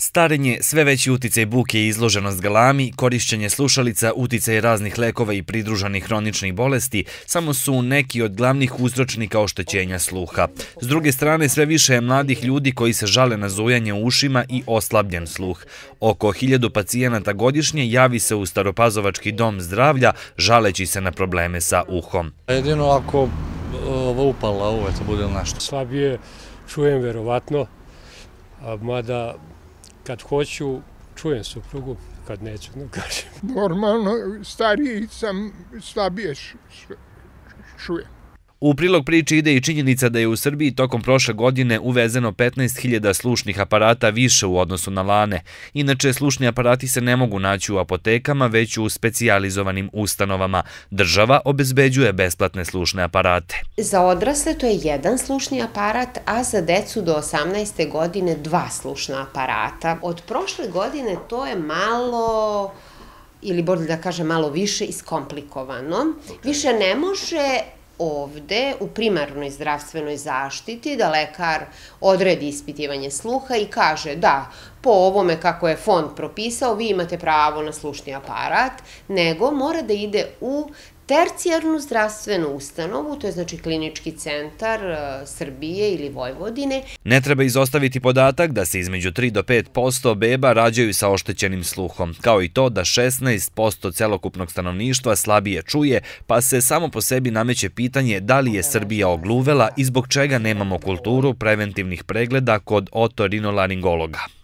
Starenje, sve veći uticaj buke i izloženost galami, korišćenje slušalica, uticaj raznih lekova i pridruženih hroničnih bolesti samo su neki od glavnih uzročnika oštećenja sluha. S druge strane, sve više je mladih ljudi koji se žale na zujanje u ušima i oslabljen sluh. Oko 1000 pacijenata godišnje javi se u Staropazovački dom zdravlja žaleći se na probleme sa uhom. Jedino ako upala uveca bude nešto. Slabije čujem verovatno, mada kad hoću čujem suprugu, kad neću, ne kažem. Normalno, stariji sam, slabije čujem. U prilog priči ide i činjenica da je u Srbiji tokom prošle godine uvezeno 15.000 slušnih aparata više u odnosu na lane. Inače, slušni aparati se ne mogu naći u apotekama, već u specijalizovanim ustanovama. Država obezbeđuje besplatne slušne aparate. Za odrasle to je 1 slušni aparat, a za decu do 18. godine 2 slušna aparata. Od prošle godine to je malo, ili bolje da kažem malo više, iskomplikovano. Više ne može ovde u primarnoj zdravstvenoj zaštiti da lekar odredi ispitivanje sluha i kaže da po ovome kako je fond propisao vi imate pravo na slušni aparat, nego mora da ide u tercijarnu zdravstvenu ustanovu, to je znači klinički centar Srbije ili Vojvodine. Ne treba izostaviti podatak da se između 3 do 5% beba rađaju sa oštećenim sluhom, kao i to da 16% celokupnog stanovništva slabije čuje, pa se samo po sebi nameće pitanje da li je Srbija ogluvela i zbog čega nemamo kulturu preventivnih pregleda kod otorinolaringologa.